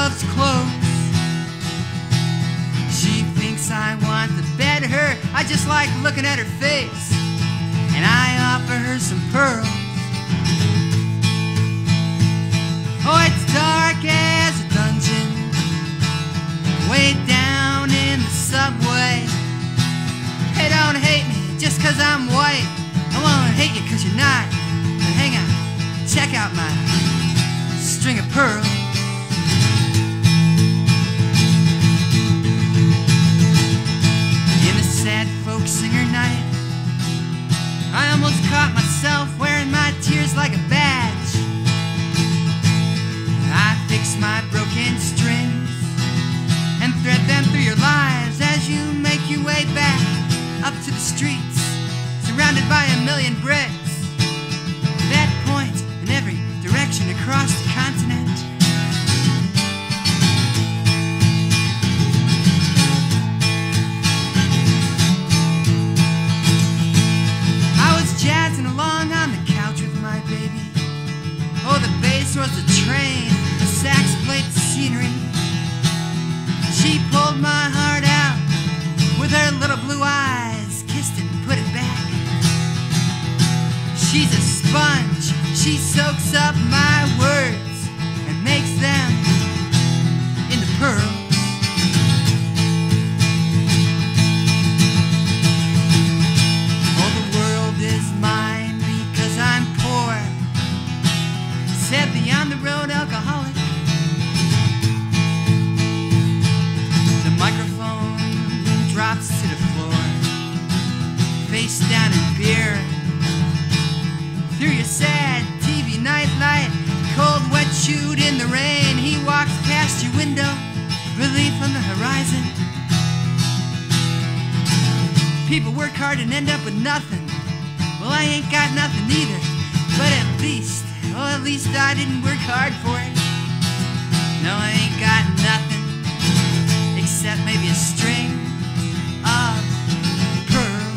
loves clothes. She thinks I want to bed her. I just like looking at her face, and I offer her some pearls. Oh, it's dark as a dungeon, way down in the subway. Hey, don't hate me just 'cause I'm white. I won't hate you 'cause you're not. But hang on, check out my string of pearls. In a sad folk singer night, I almost caught myself wearing my tears like a badge. I fix my broken strings and thread them through your lives as you make your way back up to the streets, surrounded by a million bricks that point in every direction across the continent. I was jazzing along on the couch with my baby. Oh, the bass was the train, the sax played the scenery. She pulled my heart out with her little blue eyes, kissed it and put it back. She's a sponge, she soaks up my words and makes them into pearls. Oh, the world is mine because I'm poor, said the on-the-road alcoholic. The microphone drops to the floor, face down in beer. Through your sad TV nightlight, cold wet shoot in the rain, he walks past your window, relief on the horizon. People work hard and end up with nothing. Well, I ain't got nothing either, but at least I didn't work hard for it. No, I ain't got nothing except maybe a string of pearls.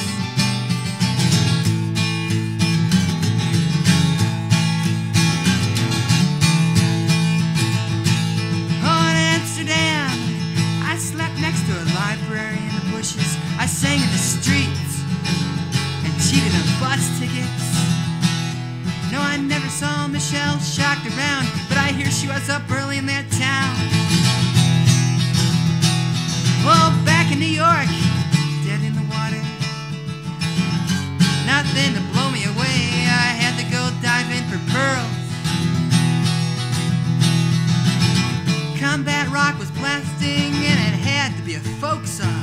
Oh, in Amsterdam, I slept next to a library in the bushes. I sang in the streets and cheated on bus tickets. No, I never saw Michelle shocked around, but I hear she was up early in that town. Well, back in New York, dead in the water, nothing to blow me away. I had to go dive in for pearls. Combat rock was blasting and it had to be a folk song.